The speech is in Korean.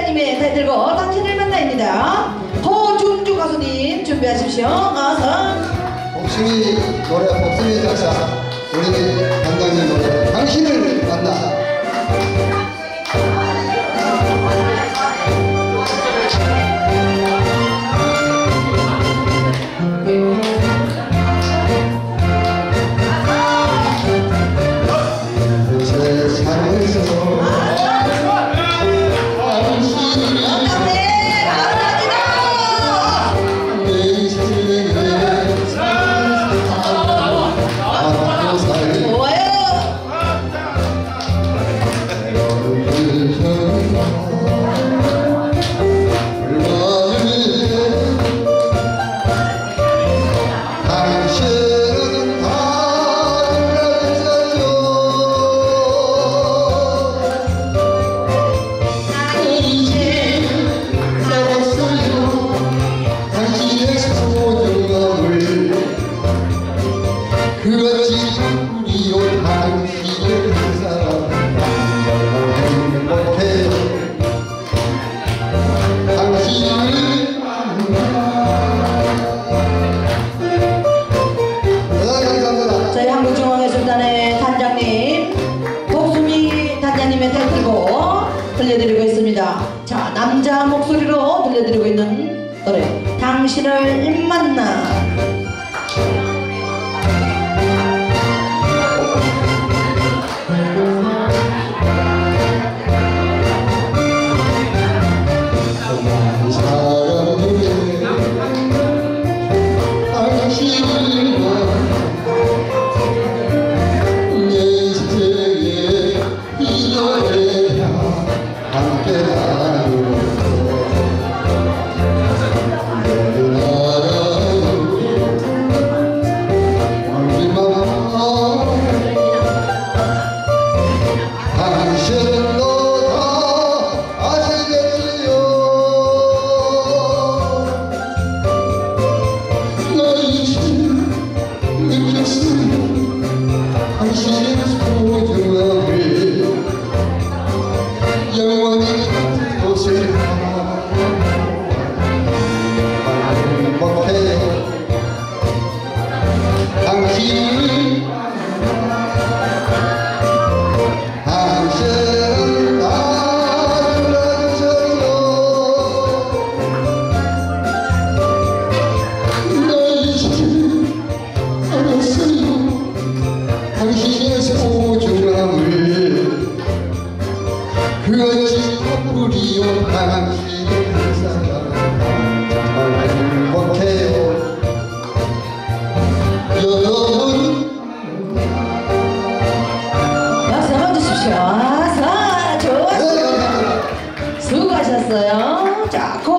단장님의 타이틀곡 당신을 만나입니다. 허중주 가수님 준비하십시오. 어서. 복숭이 노래, 복숭이 작사, 우리 단장님 노래 당신을 만나. 그렇지 우리요 당신을 행복해 당신을 감사합니다. 저희 한국중앙예술단의 단장님 복숭이 단장님의 타이틀곡 들려드리고 있습니다. 자, 남자 목소리로 들려드리고 있는 노래 당신을 만나. 당신의 소중함을 그것이 우리요 당신